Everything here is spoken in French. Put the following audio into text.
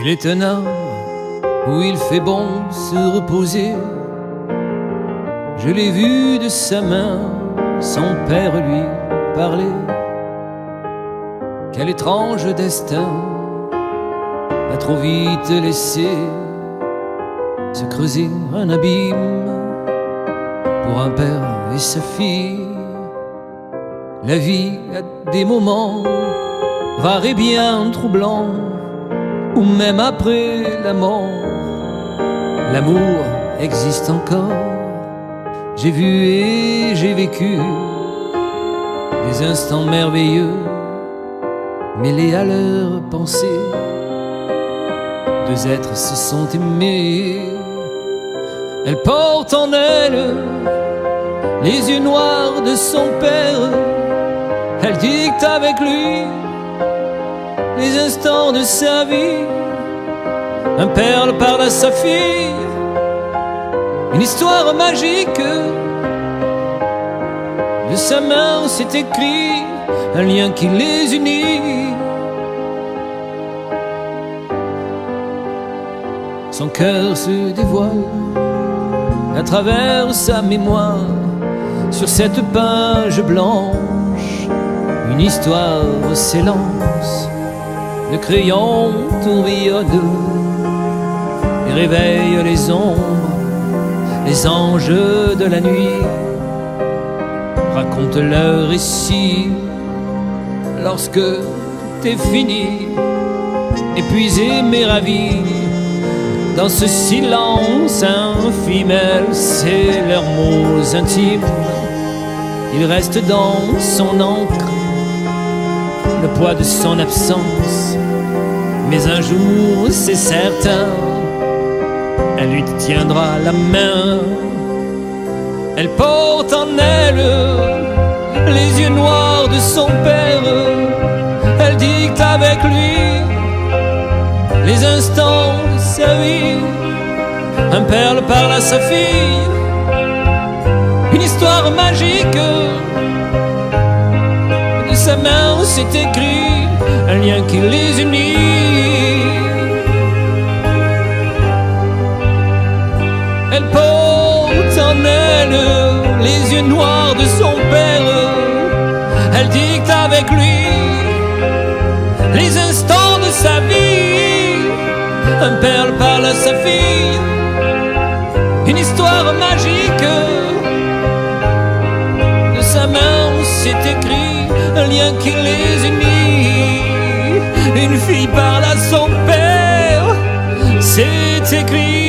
Il est un arbre où il fait bon se reposer. Je l'ai vu de sa main, son père lui parlait. Quel étrange destin a trop vite laissé se creuser un abîme pour un père et sa fille. La vie a des moments rares et bien troublants, ou même après la mort, l'amour existe encore. J'ai vu et j'ai vécu des instants merveilleux mêlés à leurs pensées. Deux êtres se sont aimés. Elle porte en elle les yeux noirs de son père. Elle dicte avec lui les instants de sa vie. Un père le parle à sa fille, une histoire magique. De sa main s'est écrit un lien qui les unit. Son cœur se dévoile à travers sa mémoire. Sur cette page blanche, une histoire s'élance. Le crayon tourbillonne et réveille les ombres. Les anges de la nuit racontent leur récit. Lorsque tout est fini, épuisé mais ravi, dans ce silence infime, elle sait leurs mots intimes. Il reste dans son encre le poids de son absence. Mais un jour, c'est certain, elle lui tiendra la main. Elle porte en elle les yeux noirs de son père. Elle dicte avec lui les instants de sa vie. Un père le parle à sa fille, une histoire magique. De sa main s'est écrit un lien qui les unit. Elle porte en elle les yeux noirs de son père. Elle dicte avec lui les instants de sa vie. Un père parle à sa fille, une histoire magique. De sa main s'est écrit un lien qui les unit. Une fille parle à son père, c'est écrit.